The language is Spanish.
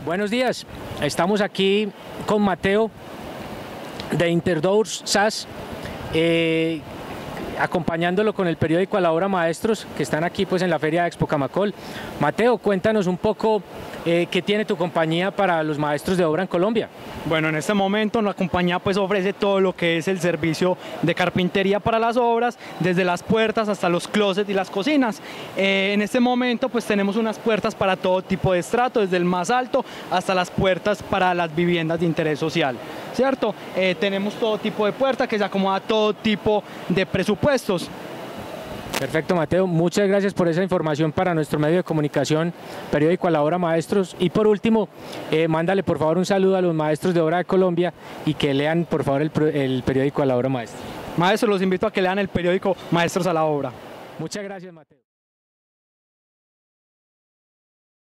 Buenos días, estamos aquí con Mateo de Interdoors SAS, acompañándolo con el periódico A la Obra Maestros, que están aquí pues en la Feria de Expo Camacol. Mateo, cuéntanos un poco qué tiene tu compañía para los maestros de obra en Colombia. Bueno, en este momento la compañía pues ofrece todo lo que es el servicio de carpintería para las obras, desde las puertas hasta los closets y las cocinas. En este momento pues tenemos unas puertas para todo tipo de estrato, desde el más alto hasta las puertas para las viviendas de interés social, ¿cierto? Tenemos todo tipo de puerta que se acomoda a todo tipo de presupuestos. Perfecto, Mateo, muchas gracias por esa información para nuestro medio de comunicación, periódico A la Obra Maestros. Y por último, mándale por favor un saludo a los maestros de obra de Colombia y que lean por favor el periódico A la Obra Maestros. Maestros, los invito a que lean el periódico Maestros a la Obra. Muchas gracias, Mateo.